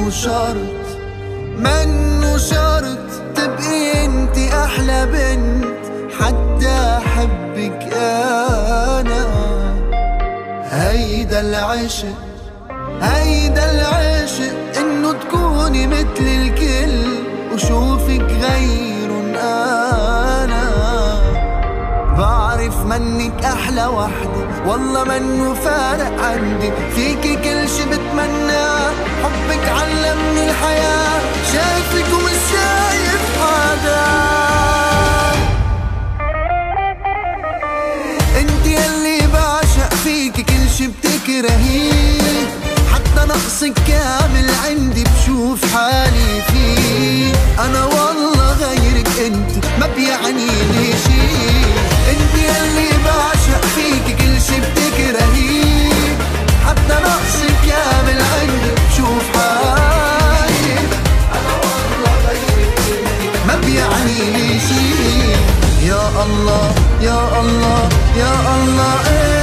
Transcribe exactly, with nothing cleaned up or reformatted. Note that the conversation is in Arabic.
منه شرط منه شرط تبقي انت احلى بنت حتى احبك انا. هيدا العشق هيدا العشق انه تكوني مثل الكل وشوفك غيرن انا. بعرف منك احلى وحدة والله منه فارق عندي، فيكي كل شي بتمناه، حبك علمني الحياة، شايفك ومش شايف حدا. انت يلي بعشق فيكي كل شي بتكرهيه، حتى نقصك كامل عندي بشوف حالي فيه. انا والله غيرك انت ما بيعني لي شي، انت يلي بعشق فيكي كل شي بتكرهيه، حتى نقصك كامل عندي بشوف حالي. انا والله غيرك انت ما بيعني لي شي. يا الله يا الله يا الله إيه